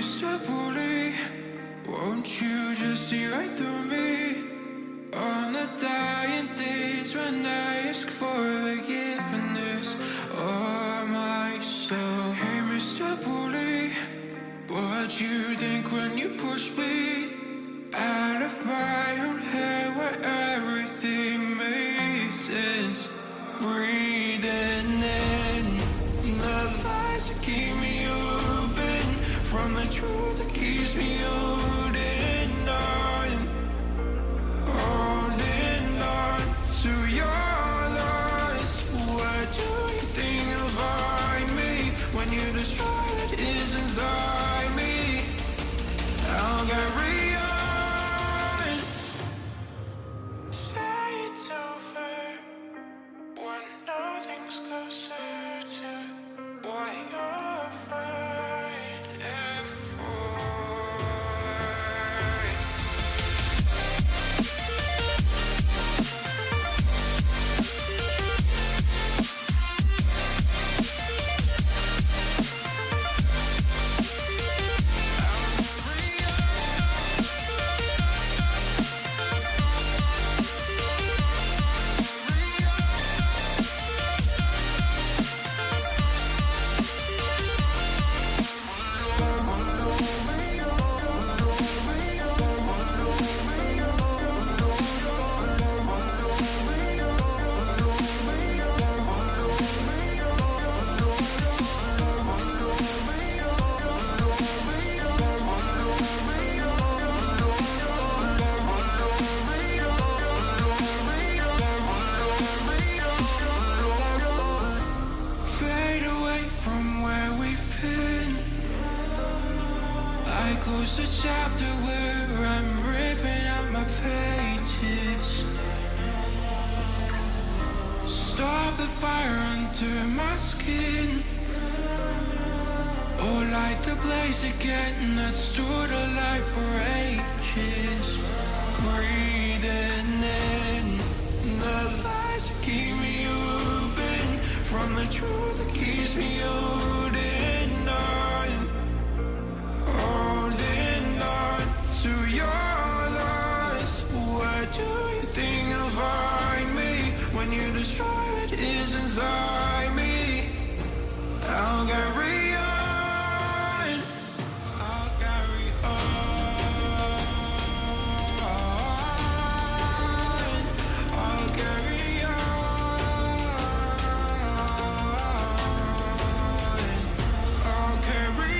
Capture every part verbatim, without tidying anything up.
mister Bully, won't you just see right through me? On the dying days when I ask for forgiveness of myself. Hey mister Bully, what'd you think when you pushed me out of my own head where everything made sense? Breathing in the lies that keep me open from the truth that keeps me holding on, holding on to your loss. Where do you think you'll find me when you destroy what is inside me? I'll carry on. Say it's over when nothing's closer to what you're fighting for. Close the chapter where I'm ripping out my pages. Stop the fire under my skin. Oh, light the blaze again that stood alive for ages. Breathing in the lies that keep me open from the truth that keeps me holding on, holding on to your loss. Where do you think you'll find me when you destroy what is inside me? I'll carry on, I'll carry on, I'll carry on, I'll carry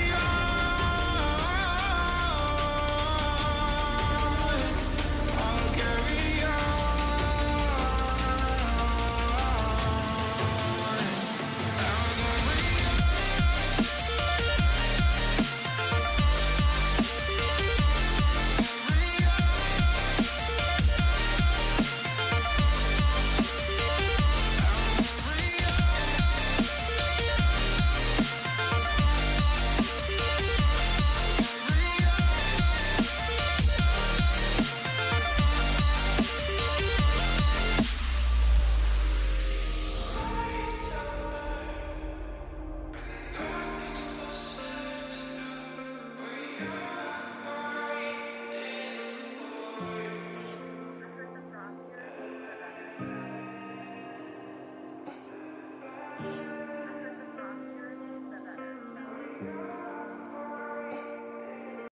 The frothier it is, the better. So